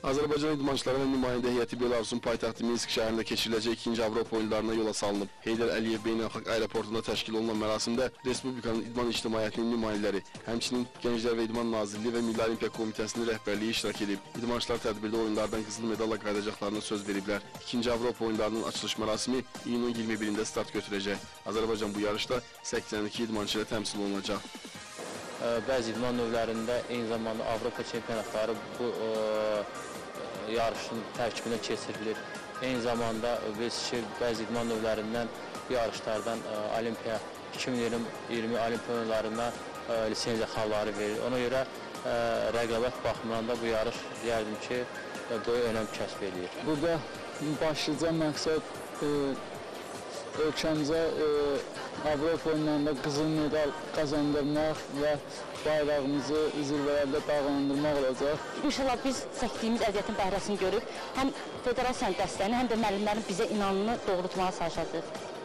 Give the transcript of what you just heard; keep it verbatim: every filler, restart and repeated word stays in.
Azərbaycan idmançılarının nümayəndə heyəti Belarusun paytaxtı Minsk şəhərində keçiriləcək ikinci Avropa oyunlarına yola salınıb. Heydər Əliyev Beynəlxalq Aeroportunda təşkil olunan mərasimdə Respublikanın idman ictimaiyyətinin nümayəndələri, həmçinin Gənclər və İdman Nazirliyi və Milli Olimpiya Komitəsinin rəhbərliyi iştirak edib. İdmançılar tədbirdə oyunlardan qızıl medalla qayıdacaqlarına söz veriblər. İkinci Avropa oyunlarının açılış mərasimi iyunun iyirmi birində start götürəcək. Azərbaycan bu yarışda səksən iki idmançı ilə təmsil olunacaq. Bəzi idman növlərində eyni zamanda Avropa çempionatları bu ə, yarışın tərkibinə keçirilir. Eyni zamanda biz ki, bəzi idman növlərindən yarışlardan ə, Olimpiya iki min iyirmi Olimpiya oyunlarına ə, lisenziya xalları verir. Ona görə ə, rəqabət baxımından da bu yarış deyərdim ki, böyük önəm kəsb edir. Burada başlıca məqsəd ə, ölkəmizə ə, Avropa oyunlarında qızıl medal qazandırmaq və bayrağımızı zirvələrdə dalğalandırmaq olacaq. İnşallah biz çəkdiyimiz əziyyətin bəhrəsini görüb, həm federasiyanın dəstəyini, həm də müəllimlərin bizə inanını doğrultmağa çalışacağıq.